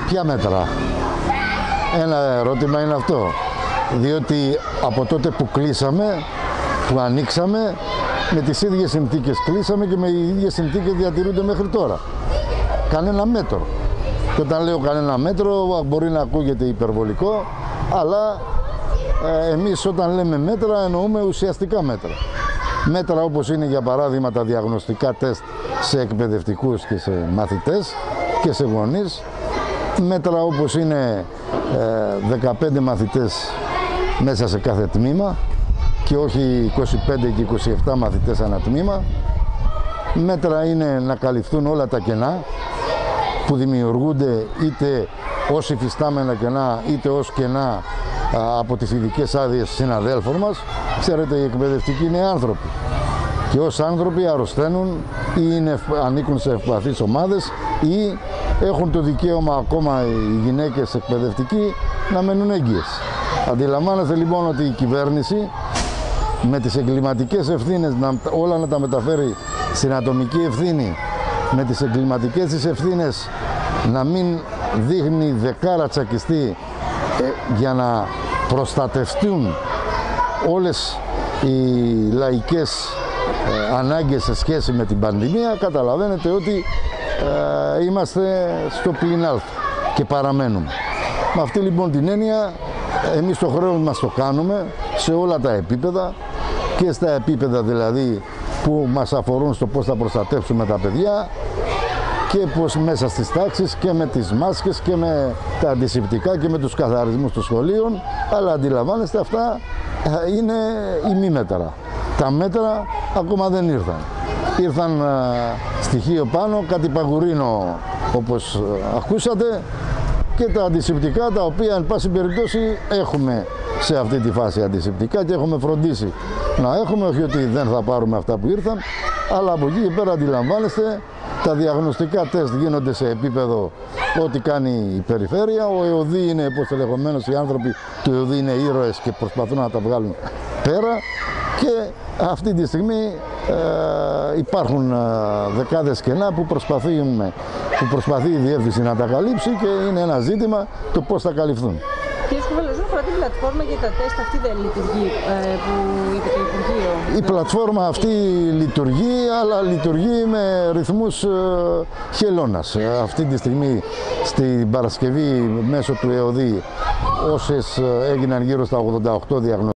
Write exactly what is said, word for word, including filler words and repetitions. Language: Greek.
Ποια μέτρα? Ένα ερώτημα είναι αυτό. Διότι από τότε που κλείσαμε, που ανοίξαμε, με τις ίδιες συνθήκες κλείσαμε και με οι ίδιες συνθήκες διατηρούνται μέχρι τώρα. Κανένα μέτρο. Και όταν λέω κανένα μέτρο μπορεί να ακούγεται υπερβολικό, αλλά ε, εμείς όταν λέμε μέτρα εννοούμε ουσιαστικά μέτρα. Μέτρα όπως είναι για παράδειγμα τα διαγνωστικά τεστ σε εκπαιδευτικούς και σε μαθητές και σε γονείς. Μέτρα όπως είναι ε, δεκαπέντε μαθητές μέσα σε κάθε τμήμα και όχι είκοσι πέντε και είκοσι επτά μαθητές ανά τμήμα. Μέτρα είναι να καλυφθούν όλα τα κενά που δημιουργούνται είτε ως υφιστάμενα κενά είτε ως κενά α, από τις ειδικές άδειες συναδέλφων μας. Ξέρετε, οι εκπαιδευτικοί είναι άνθρωποι και ως άνθρωποι αρρωσταίνουν ή είναι, ανήκουν σε ευπαθείς ομάδες ή έχουν το δικαίωμα ακόμα οι γυναίκες εκπαιδευτικοί να μένουν έγκυες. Αντιλαμβάνεστε λοιπόν ότι η κυβέρνηση με τις εγκληματικές ευθύνες να, όλα να τα μεταφέρει στην ατομική ευθύνη, με τις εγκληματικές της ευθύνες να μην δείχνει δεκάρα τσακιστή ε, για να προστατευτούν όλες οι λαϊκές ε, ανάγκες σε σχέση με την πανδημία. Καταλαβαίνετε ότι ε, είμαστε στο πλην αλφα και παραμένουμε. Με αυτή λοιπόν την έννοια εμείς το χρέος μας το κάνουμε σε όλα τα επίπεδα και στα επίπεδα δηλαδή που μας αφορούν στο πώς θα προστατεύσουμε τα παιδιά και πως μέσα στις τάξεις και με τις μάσκες και με τα αντισηπτικά και με τους καθαρισμούς των σχολείων, αλλά αντιλαμβάνεστε αυτά είναι ημίμετρα. Τα μέτρα ακόμα δεν ήρθαν. Ήρθαν στοιχείο πάνω, κάτι παγουρίνο όπως ακούσατε και τα αντισηπτικά τα οποία εν πάση περιπτώσει έχουμε σε αυτή τη φάση αντισηπτικά και έχουμε φροντίσει να έχουμε, όχι ότι δεν θα πάρουμε αυτά που ήρθαν, αλλά από εκεί και πέρα αντιλαμβάνεστε τα διαγνωστικά τεστ γίνονται σε επίπεδο ό,τι κάνει η περιφέρεια. Ο ΕΟΔΗ είναι, πως ελεγχομένως οι άνθρωποι του ΕΟΔΗ είναι ήρωες και προσπαθούν να τα βγάλουν πέρα και αυτή τη στιγμή ε, υπάρχουν ε, δεκάδες κενά που, που προσπαθεί η διεύθυνση να τα καλύψει και είναι ένα ζήτημα το πώς θα καλυφθούν. Κύριε Σκουφέλλα, όσον αφορά την πλατφόρμα για τα τεστ, αυτή δεν λειτουργεί ε, που είπε το Υπουργείο? Η πλατφόρμα αυτή λειτουργεί, αλλά λειτουργεί με ρυθμούς ε, χελώνας. Αυτή τη στιγμή στην Παρασκευή μέσω του ΕΟΔΗ όσες έγιναν γύρω στα ογδόντα οκτώ διαγνωστικές